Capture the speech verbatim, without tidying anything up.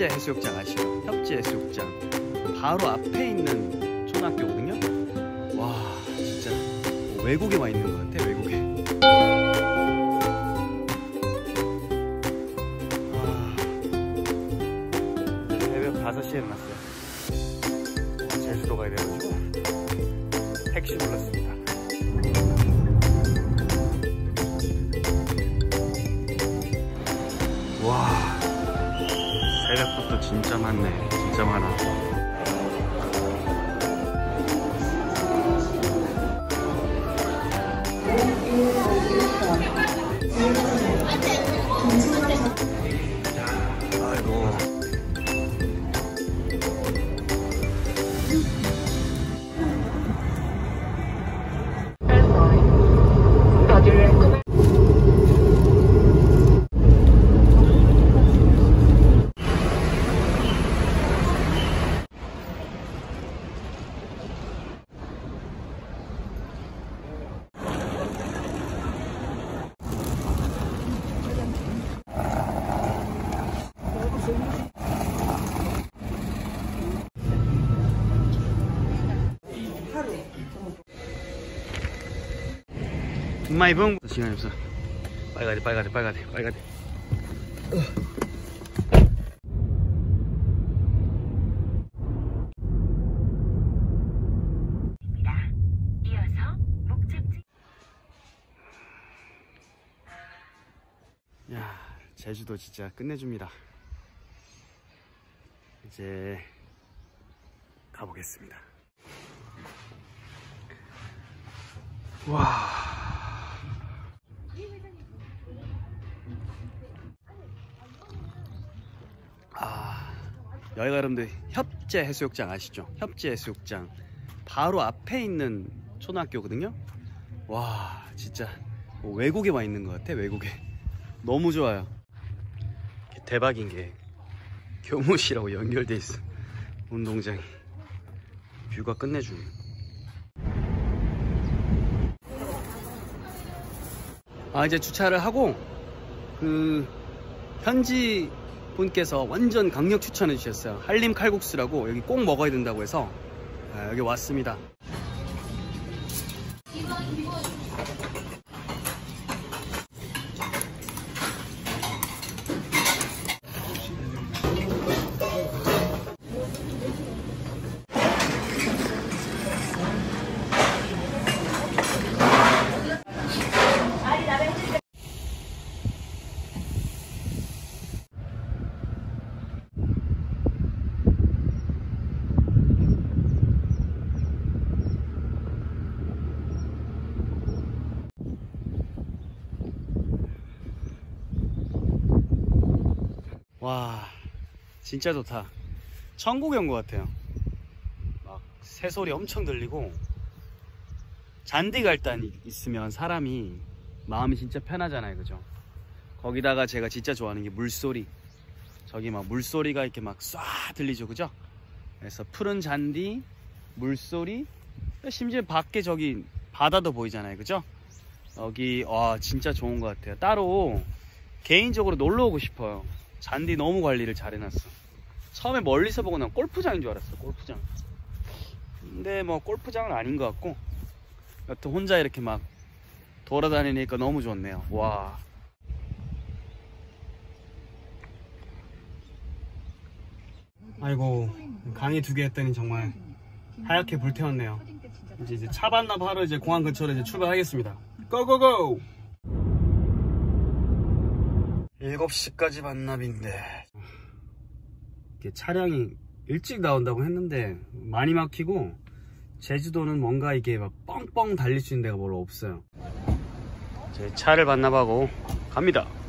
협재 해수욕장 아시죠? 협재 해수욕장 바로 앞에 있는 초등학교거든요. 와 진짜 외국에 와 있는 것 같아. 외국에. 아, 새벽 다섯 시에 일어났어요. 제주도 가야 돼가지고 택시 불렀습니다. 와 새벽부터 진짜 많네. 진짜 많아. 아이고 마이 붕 시간이 없어. 빨리 가야 돼 빨리 가야 돼 빨리 가야 돼 빨리 가야 돼. 이어서 목적지. 야 제주도 진짜 끝내줍니다. 이제 가보겠습니다. 와 아, 여기가 여러분들 협재 해수욕장 아시죠? 협재 해수욕장 바로 앞에 있는 초등학교거든요. 와 진짜 뭐 외국에 와 있는 것 같아. 외국에. 너무 좋아요. 대박인 게 교무실하고 연결돼 있어. 운동장이. 뷰가 끝내주네. 아 이제 주차를 하고 그 현지 분께서 완전 강력 추천해 주셨어요. 한림 칼국수라고 여기 꼭 먹어야 된다고 해서 아, 여기 왔습니다. 와 진짜 좋다. 천국에 온 것 같아요. 막 새소리 엄청 들리고 잔디가 일단 있으면 사람이 마음이 진짜 편하잖아요. 그죠? 거기다가 제가 진짜 좋아하는 게 물소리. 저기 막 물소리가 이렇게 막 쏴 들리죠. 그죠? 그래서 푸른 잔디, 물소리, 심지어 밖에 저기 바다도 보이잖아요. 그죠? 여기 와 진짜 좋은 것 같아요. 따로 개인적으로 놀러 오고 싶어요. 잔디 너무 관리를 잘 해놨어. 처음에 멀리서 보고 난 골프장인 줄 알았어. 골프장. 근데 뭐 골프장은 아닌 것 같고 여튼 혼자 이렇게 막 돌아다니니까 너무 좋네요. 와 아이고 강의 두 개 했더니 정말 하얗게 불태웠네요. 이제, 이제 차 반납하러 이제 공항 근처로 이제 출발하겠습니다. 고고고! 일곱 시까지 반납인데 이게 차량이 일찍 나온다고 했는데 많이 막히고 제주도는 뭔가 이게 막 뻥뻥 달릴 수 있는 데가 별로 없어요. 제 차를 반납하고 갑니다.